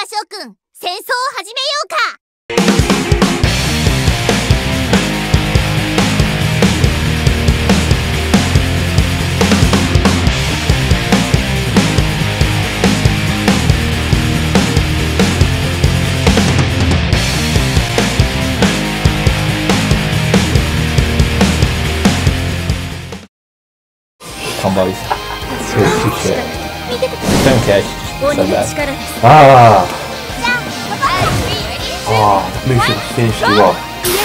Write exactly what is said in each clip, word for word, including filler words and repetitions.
翔くん、戦争を始めようか。 Combos. Too shit. Don't care, she's so bad. Ah! Oh, that move should have finished you off.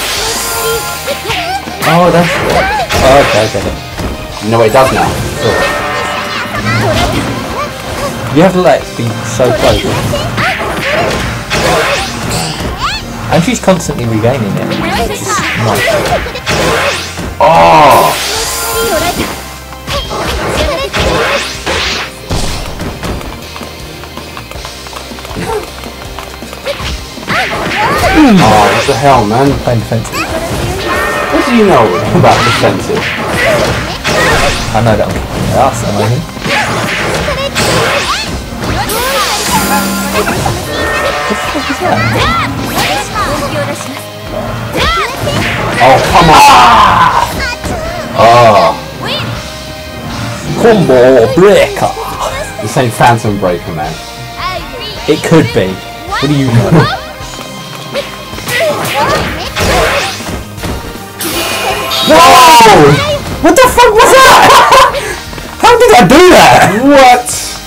Oh, that's it. Oh, okay, I get it. You know what it does now? You have to like be so close. And she's constantly regaining it. Which is nice. Oh! Oh, what the hell, man? Playing defensive. What do you know about defensive? I know that one. That's amazing. What the fuck is that? Oh, come on! Oh. Combo breaker! This ain't Phantom Breaker, man. It could be. What do you know? Whoa! What the fuck was that? How did I do that? What?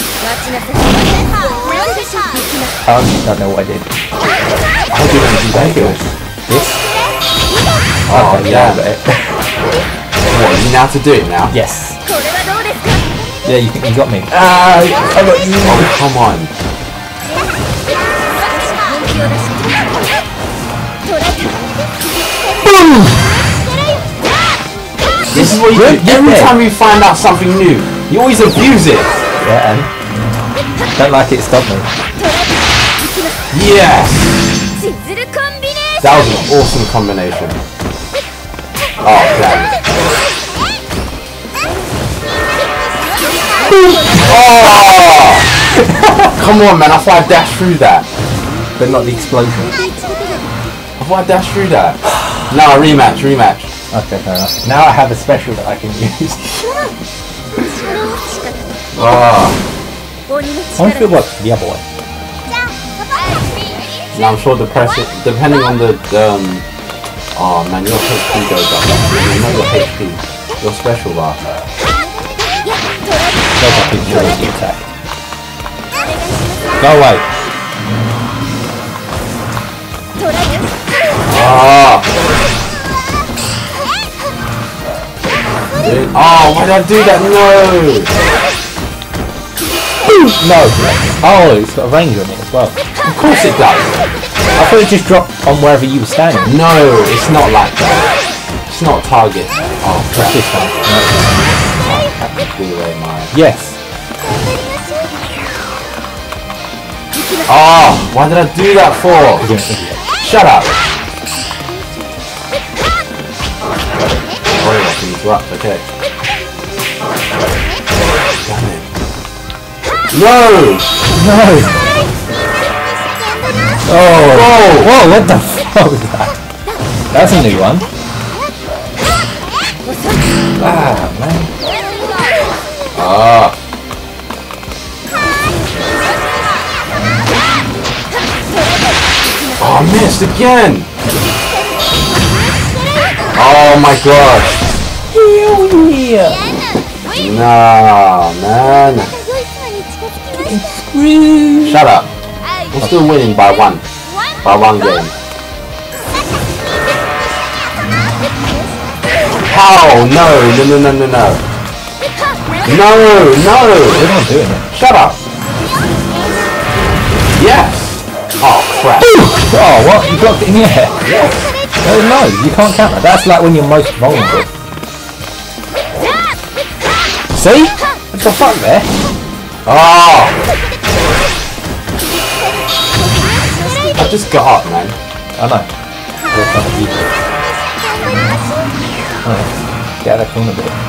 I honestly don't know what I did. How did I do that? This? Oh, okay, yeah. yeah. What, you know how to do it now? Yes. Yeah, you, you got me. Ah, uh, I got you. Oh, come on. Boom! This is what you do. Every time you find out something new, you always abuse it. Yeah, and don't like it, stop me. Yes! That was an awesome combination. Oh, damn it. Oh! Come on, man, I thought I dashed through that. But not the explosion. I thought I dashed through that. No, rematch, rematch. Okay, fair enough. Now I have a special that I can use. Oh. I feel like the other way. Now I'm sure the press, depending on the, um, oh man, your H P goes up. Not your H P, your special bar. Goes up in the attack. Go away. Oh. Oh, why did I do that? No! No! Oh, it's got a range on it as well. Of course it does! I thought it just dropped on wherever you were standing. No, it's not like that. It's not a target. Oh, crap. This one. No. Oh, away my... Yes. Oh, why did I do that for? Shut up! Oh, I can interrupt, okay. Damn it. No! No! Oh! Whoa! Whoa, what the fuck was that? That's a new one. Ah, man. Ah. Oh, I missed again! Oh my gosh! Hell yeah! Nah, man. Shut up. I'm still winning by one. By one game. How? No, no, no, no, no, no. No, no! We're not doing it. Shut up! Yes! Oh, crap. Oh, what? You blocked it in your head? Yes. No, no, you can't count that. That's like when you're most vulnerable. See? What the fuck there? Oh! I just got up, man. I know. We're trying to beat it. Oh, get out of the corner a bit.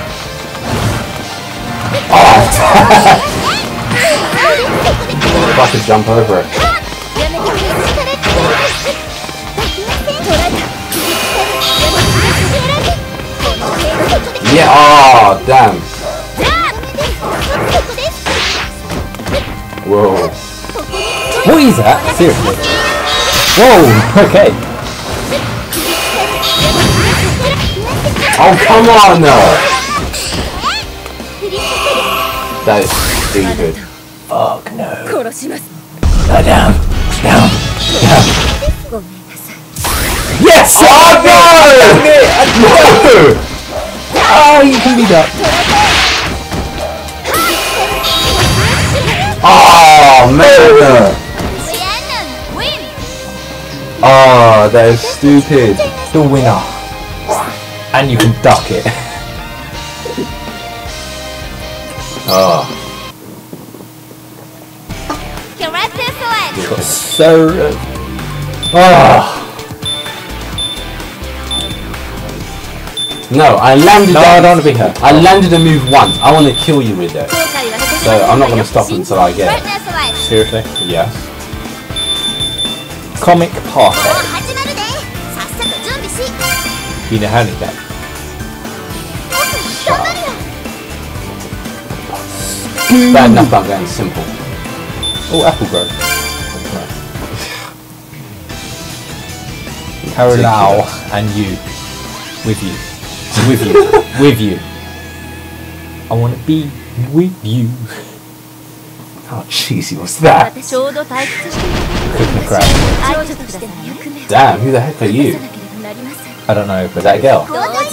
Oh! If I could jump over it. Yeah, oh, damn. Whoa. What is that? Seriously? Whoa, okay. Oh, come on! That is stupid. Fuck no. 殺します Uh, down, down, down. Yes! Oh, no! No! Oh, you can be ducked. Oh, man! Oh, that is stupid. The winner. And you can duck it. Oh. Got so... Oh. No, I landed No, that. I don't want to be her. I landed a move once. I want to kill you with it. So I'm not going to stop until I get it. Seriously? Yes. Comic parfait. You know how to do that. Bad enough about going simple. Oh, apple grove. Carolao and you. With you. With you. With you. I want to be with you. How cheesy was that? Cooking the crab. Damn, who the heck are you? I don't know, Is but that a girl?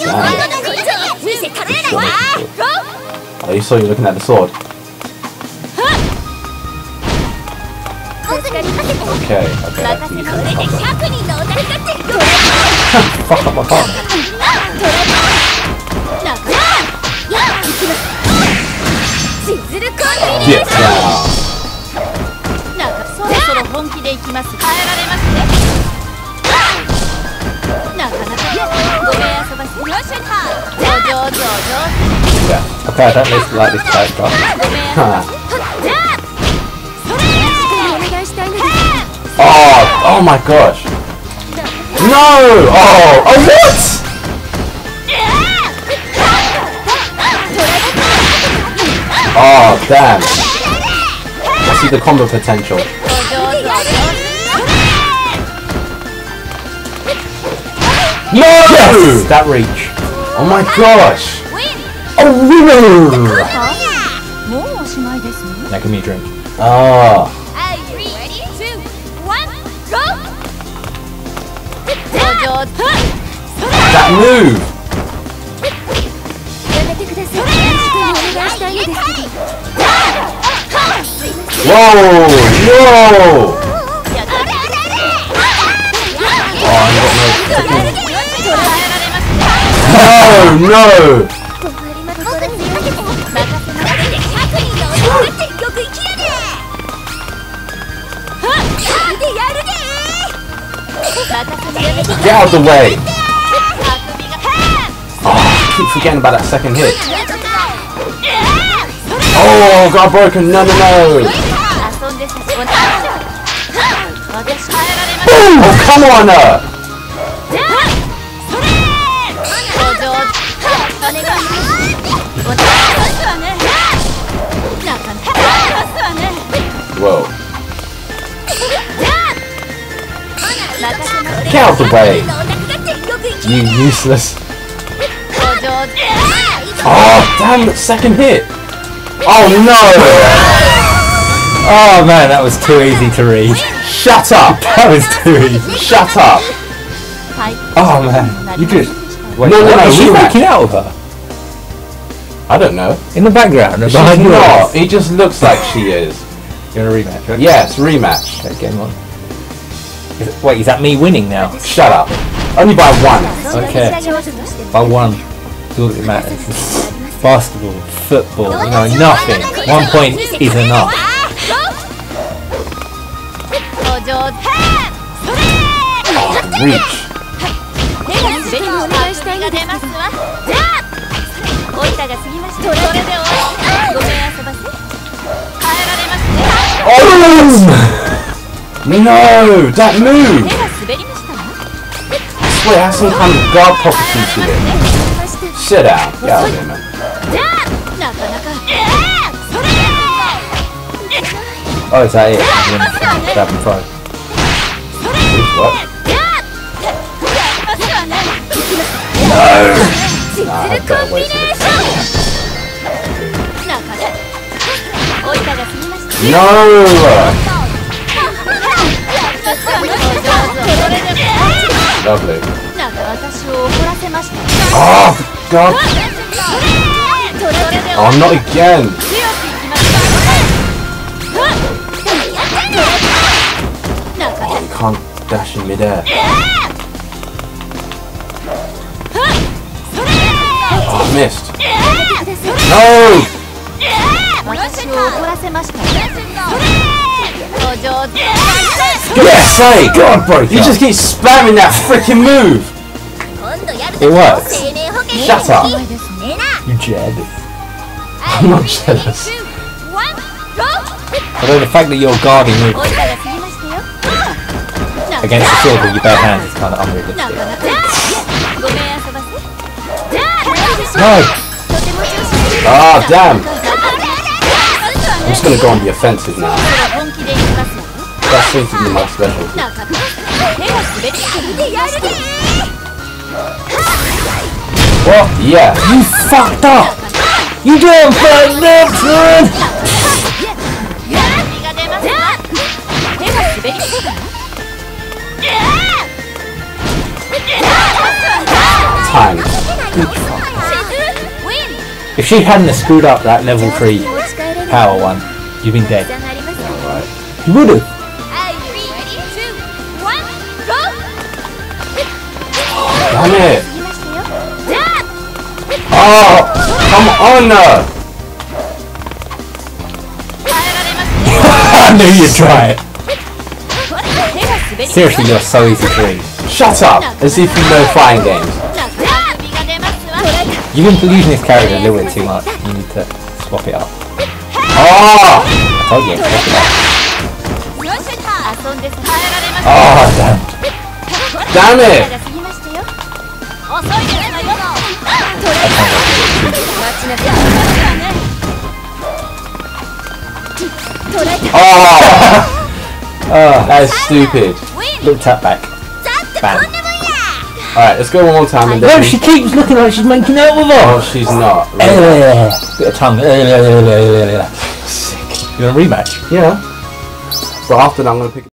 Damn. Oh, you saw you looking at the sword. Okay, okay, that's easy. fuck up my partner. Get down. Yeah. Okay, I don't listen like this character. Oh, oh my gosh. No! Oh, oh what? Oh, damn. I see the combo potential. No! Yes! That reach. Oh my gosh. A winner! Now give me a drink. Oh. That move! Whoa! Whoa! Oh, no! No! Get out of the way! Oh, I keep forgetting about that second hit. Oh, got broken! No, no, no! Boom! Oh, come on! Uh. Whoa. Get out of the way! You useless. Oh, damn, that second hit! Oh no! Oh man, that was too easy to read. Shut up! That was too easy. Shut up! Oh man, you just... Wait, No, no, no, is she rematch. freaking out of her? I don't know. In the background, She's behind yours. not. He just looks like she is. You want a rematch? Right? Yes, rematch. Okay, game on. Is it, wait, is that me winning now? Shut up. Only by one. Okay. By one. That's all that matters. Basketball, football, you know, nothing. One point is enough. Oh, reach. Oh! No! That move! I swear it has some kind of guard property to it. sit down. Get out of here, man. なかなか Oh, is that it? Grab and throw. What? No! Nah, I better wait for this. No! Lovely. Oh, God! Oh, not again! Oh, you can't dash in midair. Oh, I missed. No! Yes, hey! God, bro! You just keep spamming that freaking move! It works. Shut up! You Jed. I'm not jealous. Although the fact that you're guarding with against the sword with your bare hands is kind of unrealistic. No! Ah, damn! I'm just gonna go on the offensive now. That seems to be my specialty. What? Yeah. You fucked up! You done fucked up, son! Time. If she hadn't have screwed up that level three power one, you'd been dead. Yeah, right. You would have. Damn it! Oh! Come on! uh. I knew you'd try it. Seriously, you're so easy to read. Shut up! As if you know fighting games. You've been using this character a little bit too much. You need to swap it up. Oh! I told you, swap it up. Oh, damn. Damn it! Oh! Oh, that is stupid. Little tap back. Bam. Alright, let's go one more time and No, then... she keeps looking like she's making out with her. Oh, she's not. Uh, bit of tongue. Uh, Sick. You want a rematch? Yeah. But after that, I'm gonna pick...